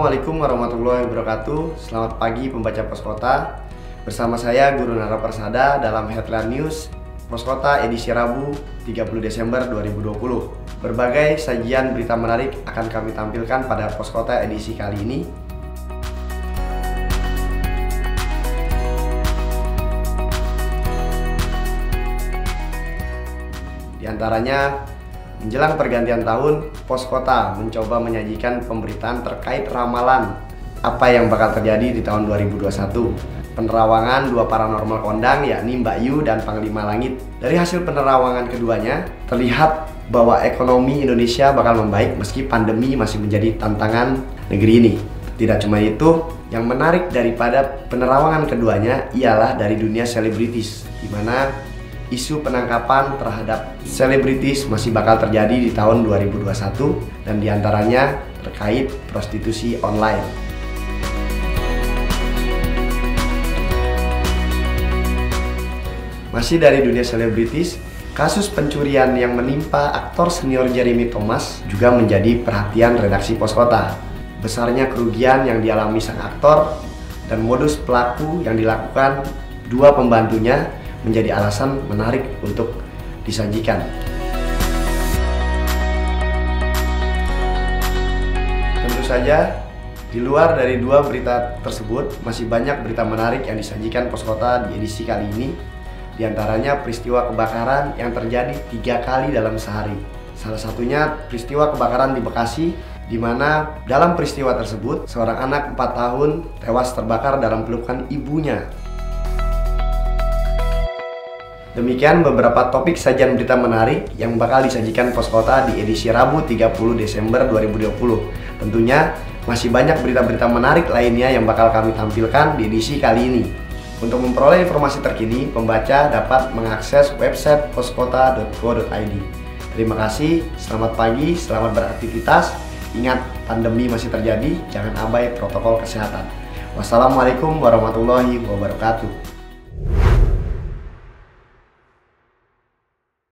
Assalamualaikum warahmatullahi wabarakatuh. Selamat pagi pembaca Poskota. Bersama saya Guru Nara Persada dalam Headline News Poskota edisi Rabu 30 Desember 2020. Berbagai sajian berita menarik akan kami tampilkan pada Poskota edisi kali ini. Di antaranya, menjelang pergantian tahun, Poskota mencoba menyajikan pemberitaan terkait ramalan apa yang bakal terjadi di tahun 2021. Penerawangan dua paranormal kondang, yakni Mbak Yu dan Panglima Langit. Dari hasil penerawangan keduanya, terlihat bahwa ekonomi Indonesia bakal membaik meski pandemi masih menjadi tantangan negeri ini. Tidak cuma itu, yang menarik daripada penerawangan keduanya ialah dari dunia selebritis, di mana isu penangkapan terhadap selebritis masih bakal terjadi di tahun 2021 dan diantaranya terkait prostitusi online. Masih dari dunia selebritis, kasus pencurian yang menimpa aktor senior Jeremy Thomas juga menjadi perhatian redaksi Poskota. Besarnya kerugian yang dialami sang aktor dan modus pelaku yang dilakukan dua pembantunya menjadi alasan menarik untuk disajikan. Tentu saja, di luar dari dua berita tersebut, masih banyak berita menarik yang disajikan Poskota di edisi kali ini. Di antaranya peristiwa kebakaran yang terjadi 3 kali dalam sehari. Salah satunya peristiwa kebakaran di Bekasi, di mana dalam peristiwa tersebut seorang anak 4 tahun tewas terbakar dalam pelukan ibunya. Demikian beberapa topik sajian berita menarik yang bakal disajikan Poskota di edisi Rabu 30 Desember 2020. Tentunya masih banyak berita-berita menarik lainnya yang bakal kami tampilkan di edisi kali ini. Untuk memperoleh informasi terkini, pembaca dapat mengakses website poskota.co.id. Terima kasih, selamat pagi, selamat beraktivitas. Ingat, pandemi masih terjadi, jangan abai protokol kesehatan. Wassalamualaikum warahmatullahi wabarakatuh.